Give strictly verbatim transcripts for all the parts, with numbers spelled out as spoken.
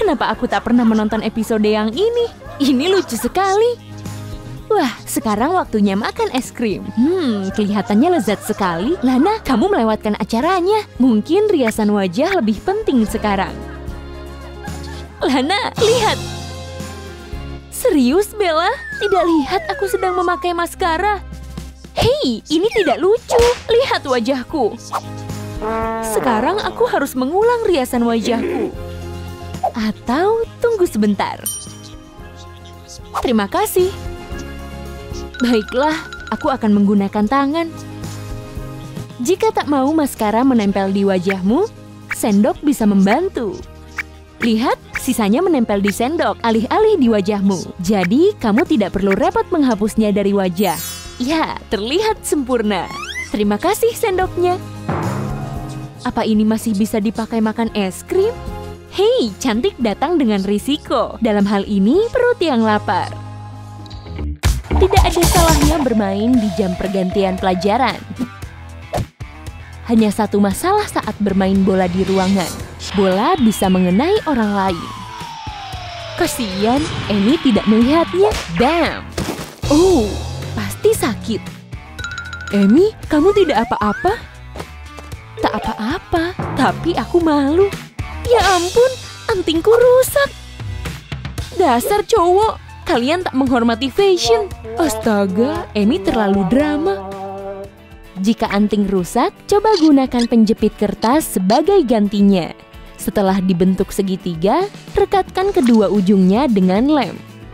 kenapa aku tak pernah menonton episode yang ini? Ini lucu sekali. Wah, sekarang waktunya makan es krim. Hmm, kelihatannya lezat sekali. Lana, kamu melewatkan acaranya. Mungkin riasan wajah lebih penting sekarang. Lana, lihat. Serius, Bella? Tidak lihat aku sedang memakai maskara. Hei, ini tidak lucu. Lihat wajahku. Sekarang aku harus mengulang riasan wajahku. Atau tunggu sebentar. Terima kasih. Baiklah, aku akan menggunakan tangan. Jika tak mau maskara menempel di wajahmu, sendok bisa membantu. Lihat, sisanya menempel di sendok, alih-alih di wajahmu. Jadi, kamu tidak perlu repot menghapusnya dari wajah. Ya, terlihat sempurna. Terima kasih sendoknya. Apa ini masih bisa dipakai makan es krim? Hei, cantik datang dengan risiko. Dalam hal ini, perut yang lapar. Tidak ada salahnya bermain di jam pergantian pelajaran. Hanya satu masalah saat bermain bola di ruangan. Bola bisa mengenai orang lain. Kasian, Amy tidak melihatnya. Bam! Oh, pasti sakit. Amy, kamu tidak apa-apa? Tak apa-apa, tapi aku malu. Ya ampun, antingku rusak. Dasar cowok. Kalian tak menghormati fashion. Astaga, Amy terlalu drama. Jika anting rusak, coba gunakan penjepit kertas sebagai gantinya. Setelah dibentuk segitiga, rekatkan kedua ujungnya dengan lem.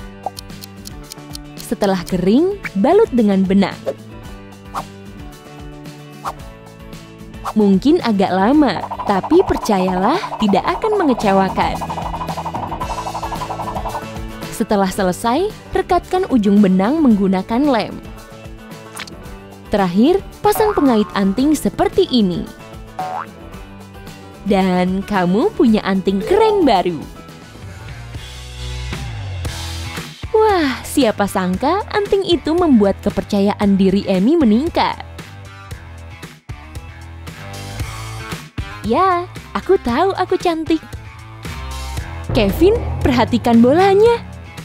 Setelah kering, balut dengan benang. Mungkin agak lama, tapi percayalah tidak akan mengecewakan. Setelah selesai, rekatkan ujung benang menggunakan lem. Terakhir, pasang pengait anting seperti ini. Dan kamu punya anting keren baru. Wah, siapa sangka anting itu membuat kepercayaan diri Amy meningkat. Ya, aku tahu aku cantik. Kevin, perhatikan bolanya.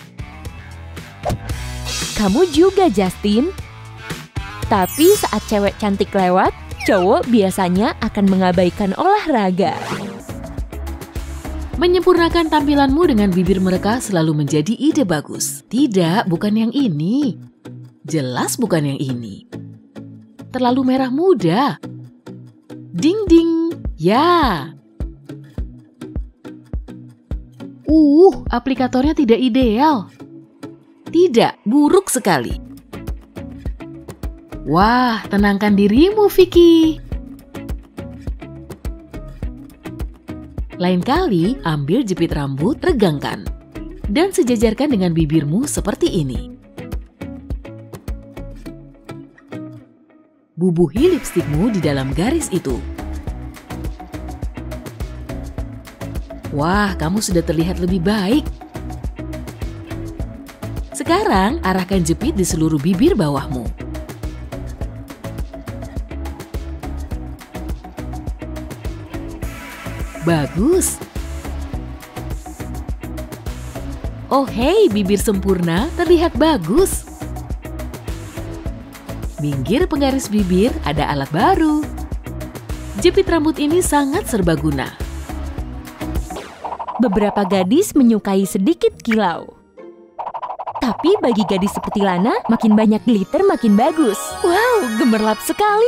Kamu juga, Justin. Tapi saat cewek cantik lewat, cowok biasanya akan mengabaikan olahraga. Menyempurnakan tampilanmu dengan bibir mereka selalu menjadi ide bagus. Tidak, bukan yang ini. Jelas bukan yang ini. Terlalu merah muda. Ding ding. Ya. Uh, aplikatornya tidak ideal. Tidak, buruk sekali. Wah, tenangkan dirimu, Vicky. Lain kali, ambil jepit rambut, regangkan. Dan sejajarkan dengan bibirmu seperti ini. Bubuhi lipstikmu di dalam garis itu. Wah, kamu sudah terlihat lebih baik. Sekarang, arahkan jepit di seluruh bibir bawahmu. Bagus. Oh hei, bibir sempurna terlihat bagus. Minggir penggaris bibir, ada alat baru. Jepit rambut ini sangat serbaguna. Beberapa gadis menyukai sedikit kilau. Tapi bagi gadis seperti Lana, makin banyak glitter makin bagus. Wow, gemerlap sekali.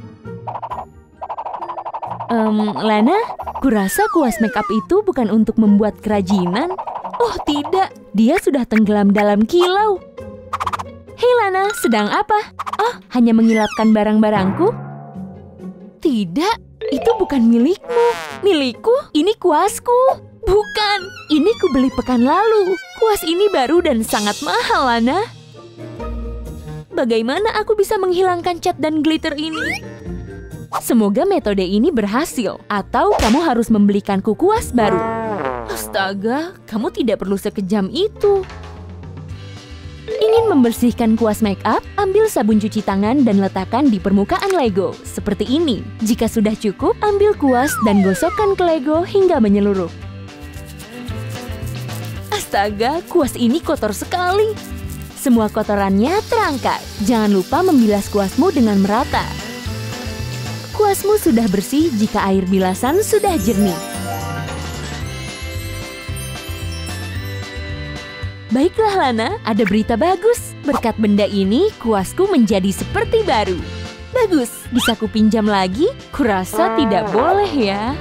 Um, Lana, kurasa kuas makeup itu bukan untuk membuat kerajinan. Oh tidak, dia sudah tenggelam dalam kilau. Hei Lana, sedang apa? Oh, hanya mengilapkan barang-barangku? Tidak, itu bukan milikmu. Milikku, ini kuasku. Bukan, ini kubeli pekan lalu. Kuas ini baru dan sangat mahal, Lana. Bagaimana aku bisa menghilangkan cat dan glitter ini? Semoga metode ini berhasil, atau kamu harus membelikanku kuas baru. Astaga, kamu tidak perlu sekejam itu. Ingin membersihkan kuas make up? Ambil sabun cuci tangan dan letakkan di permukaan Lego, seperti ini. Jika sudah cukup, ambil kuas dan gosokkan ke Lego hingga menyeluruh. Astaga, kuas ini kotor sekali. Semua kotorannya terangkat. Jangan lupa membilas kuasmu dengan merata. Kuasmu sudah bersih jika air bilasan sudah jernih. Baiklah Lana, ada berita bagus. Berkat benda ini, kuasku menjadi seperti baru. Bagus, bisa kupinjam lagi? Kurasa tidak boleh ya.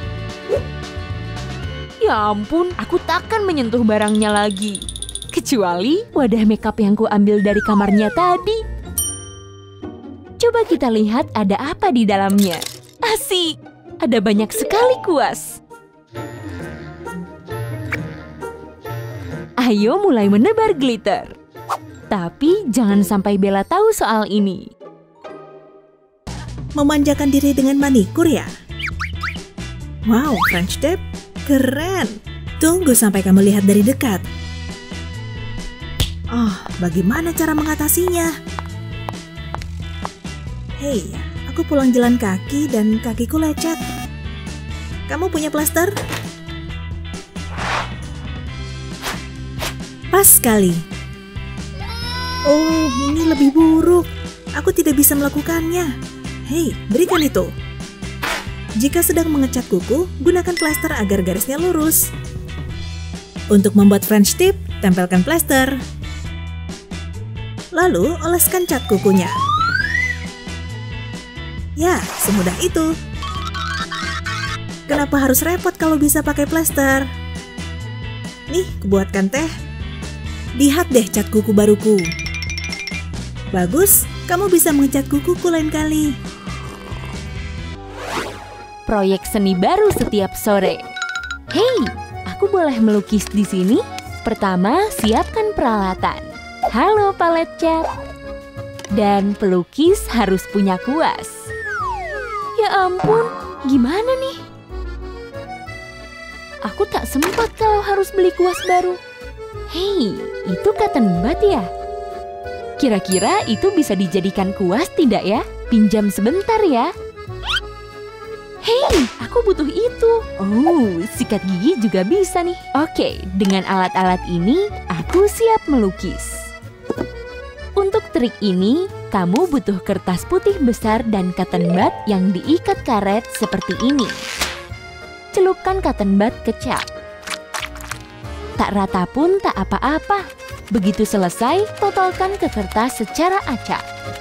Ya ampun, aku takkan menyentuh barangnya lagi. Kecuali wadah makeup yang kuambil dari kamarnya tadi. Coba kita lihat ada apa di dalamnya. Asik, ada banyak sekali kuas. Ayo mulai menebar glitter. Tapi jangan sampai Bella tahu soal ini. Memanjakan diri dengan manikur ya? Wow, French tip? Keren! Tunggu sampai kamu lihat dari dekat. Oh, bagaimana cara mengatasinya? Hei, aku pulang jalan kaki dan kakiku lecet. Kamu punya plester? Pas sekali. Oh, ini lebih buruk. Aku tidak bisa melakukannya. Hei, berikan itu. Jika sedang mengecat kuku, gunakan plester agar garisnya lurus. Untuk membuat French tip, tempelkan plester. Lalu, oleskan cat kukunya. Ya, semudah itu. Kenapa harus repot kalau bisa pakai plester? Nih, kubuatkan teh. Lihat deh cat kuku baruku. Bagus, kamu bisa mengecat kukuku lain kali. Proyek seni baru setiap sore. Hei, aku boleh melukis di sini? Pertama, siapkan peralatan. Halo palet cat. Dan pelukis harus punya kuas. Ya ampun, gimana nih? Aku tak sempat kalau harus beli kuas baru. Hei, itu cotton bud ya? Kira-kira itu bisa dijadikan kuas tidak ya? Pinjam sebentar ya. Hei, aku butuh itu. Oh, sikat gigi juga bisa nih. Oke, dengan alat-alat ini, aku siap melukis. Untuk trik ini, kamu butuh kertas putih besar dan cotton bud yang diikat karet seperti ini. Celupkan cotton bud ke cat. Tak rata pun tak apa-apa. Begitu selesai, totolkan ke kertas secara acak.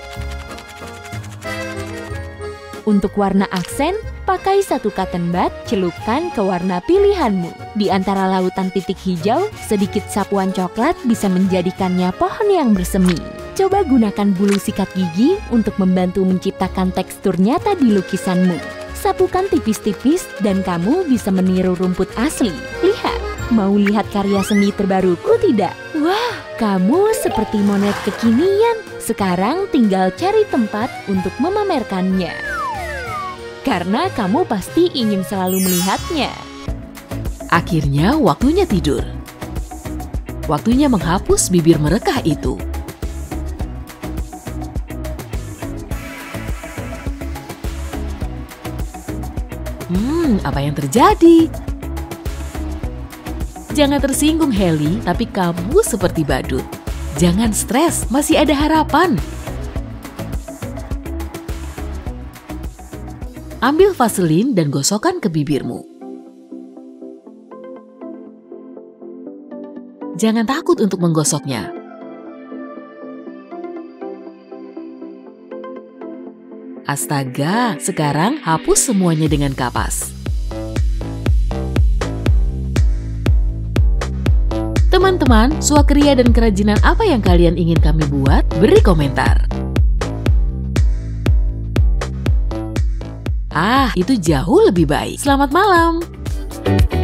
Untuk warna aksen, pakai satu cotton bud, celupkan ke warna pilihanmu. Di antara lautan titik hijau, sedikit sapuan coklat bisa menjadikannya pohon yang bersemi. Coba gunakan bulu sikat gigi untuk membantu menciptakan tekstur nyata di lukisanmu. Sapukan tipis-tipis dan kamu bisa meniru rumput asli. Lihat, mau lihat karya seni terbaruku tidak? Wah, kamu seperti Monet kekinian. Sekarang tinggal cari tempat untuk memamerkannya. Karena kamu pasti ingin selalu melihatnya. Akhirnya waktunya tidur. Waktunya menghapus bibir merekah itu. Hmm, apa yang terjadi? Jangan tersinggung, Haley, tapi kamu seperti badut. Jangan stres, masih ada harapan. Ambil vaselin dan gosokkan ke bibirmu. Jangan takut untuk menggosoknya. Astaga, sekarang hapus semuanya dengan kapas. Teman-teman, swakeria dan kerajinan apa yang kalian ingin kami buat? Beri komentar. Ah, itu jauh lebih baik. Selamat malam.